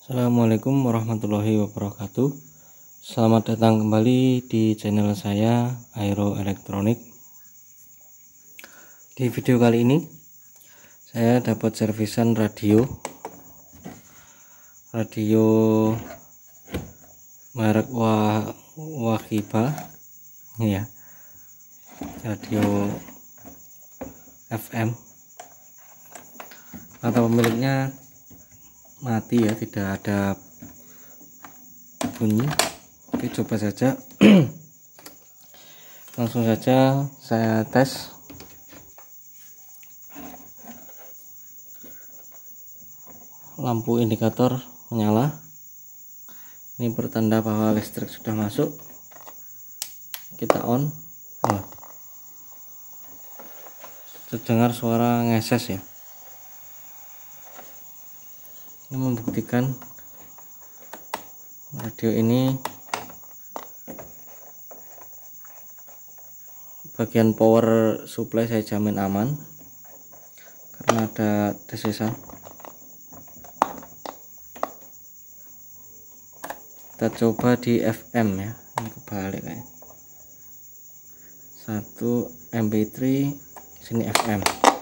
Assalamualaikum warahmatullahi wabarakatuh. Selamat datang kembali di channel saya, Aero Elektronik. Di video kali ini saya dapat servisan radio merek Wahiba ini ya, radio FM. Kata pemiliknya mati ya, tidak ada bunyi. Oke, coba saja. Langsung saja saya tes. Lampu indikator menyala, ini pertanda bahwa listrik sudah masuk. Kita on. Terdengar suara ngeses ya, ini membuktikan radio ini bagian power supply saya jamin aman karena ada desesan. Kita coba di FM ya, ini kebalik kayak 1 MP3, sini FM.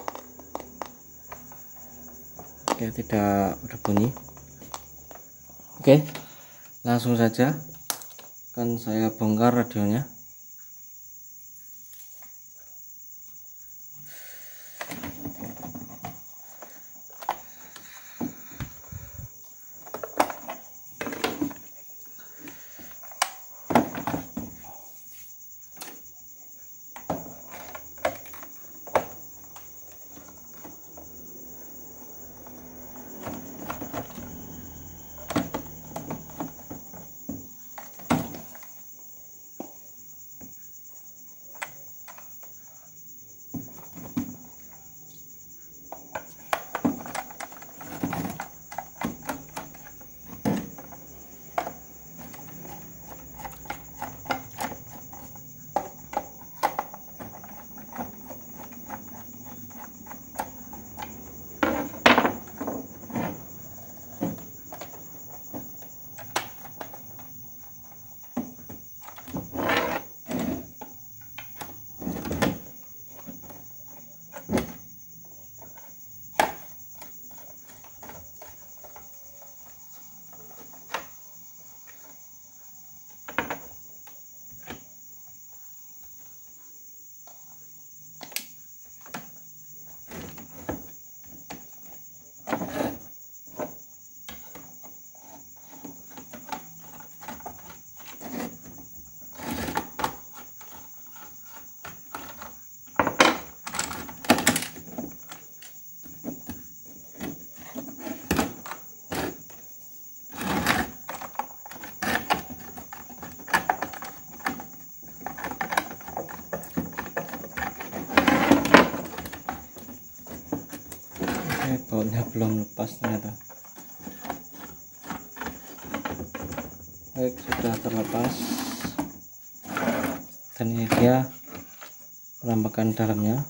Oke, tidak ada bunyi. Oke, langsung saja akan saya bongkar radionya. Bautnya belum lepas ternyata. Baik, sudah terlepas, dan ini dia penampakan dalamnya.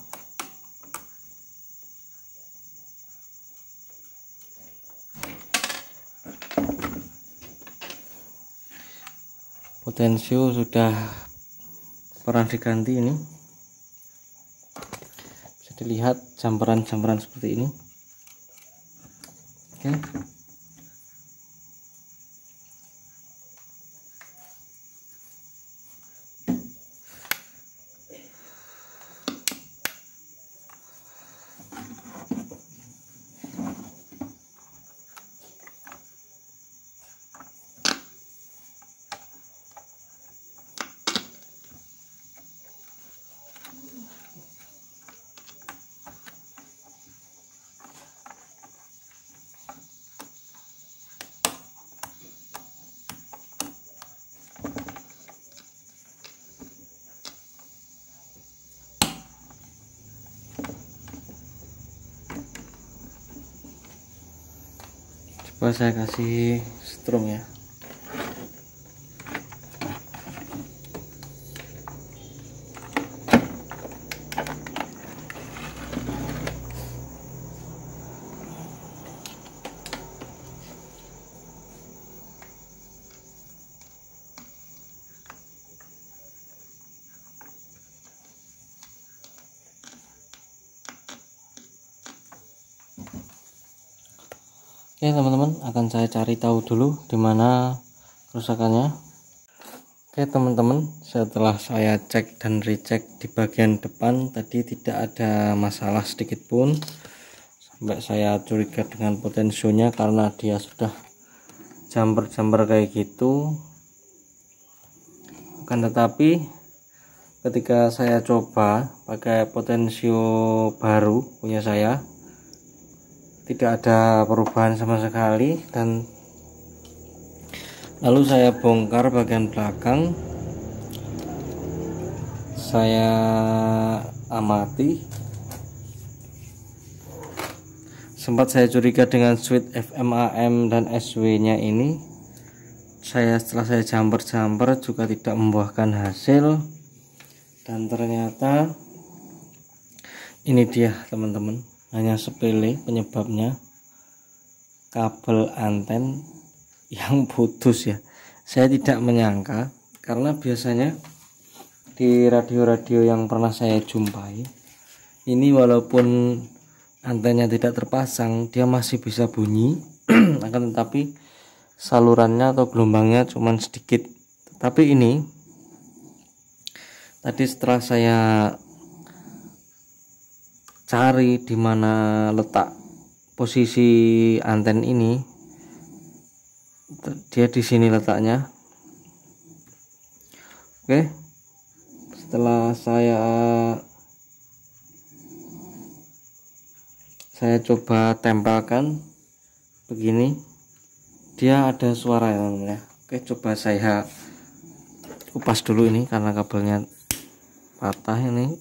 Potensio sudah pernah diganti, ini bisa dilihat jamperan-jamperan seperti ini. Oke. Coba saya kasih strum ya. Oke teman-teman, akan saya cari tahu dulu di mana kerusakannya. Oke teman-teman, setelah saya cek dan recheck di bagian depan tadi tidak ada masalah sedikit pun. Sampai saya curiga dengan potensionya karena dia sudah jumper kayak gitu. Akan tetapi ketika saya coba pakai potensio baru punya saya, tidak ada perubahan sama sekali. Dan lalu saya bongkar bagian belakang, saya amati, sempat saya curiga dengan switch FMAM dan SW nya ini. Setelah saya jumper juga tidak membuahkan hasil, dan ternyata ini dia teman-teman, hanya sepele penyebabnya, kabel anten yang putus ya. Saya tidak menyangka, karena biasanya di radio-radio yang pernah saya jumpai ini walaupun antennya tidak terpasang dia masih bisa bunyi akan tetapi salurannya atau gelombangnya cuman sedikit. Tapi ini tadi setelah saya cari di mana letak posisi anten ini, dia di sini letaknya. Oke, setelah saya coba tempelkan begini, dia ada suara ya teman-teman ya. Oke, coba saya kupas dulu ini karena kabelnya patah ini.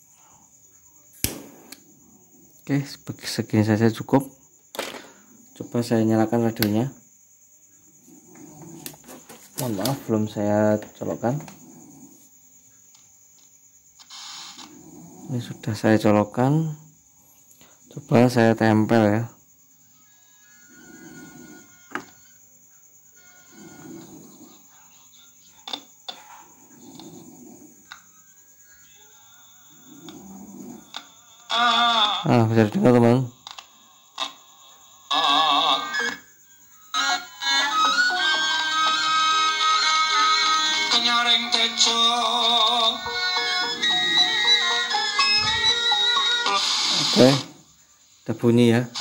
Oke, segini saja cukup. Coba saya nyalakan radionya. Mohon maaf belum saya colokkan. Ini sudah saya colokkan. Coba saya tempel ya. Bisa didengar teman. Oke, ada bunyi ya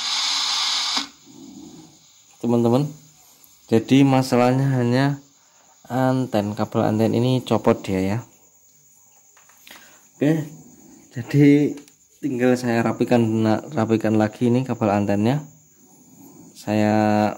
teman-teman. Jadi masalahnya hanya anten, kabel anten ini copot dia ya. Oke, jadi tinggal saya rapikan lagi ini kabel antennya. Saya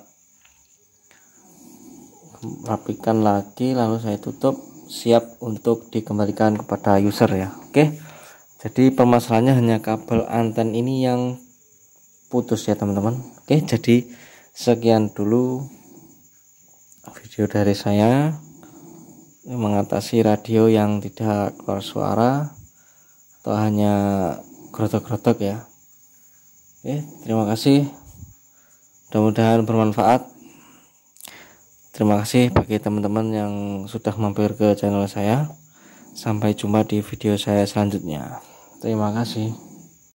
rapikan lagi lalu saya tutup, siap untuk dikembalikan kepada user ya. Oke, jadi permasalahannya hanya kabel anten ini yang putus ya teman-teman. Oke, jadi sekian dulu video dari saya mengatasi radio yang tidak keluar suara atau hanya grotok-grotok ya. Oke, terima kasih, mudah-mudahan bermanfaat. Terima kasih bagi teman-teman yang sudah mampir ke channel saya. Sampai jumpa di video saya selanjutnya. Terima kasih.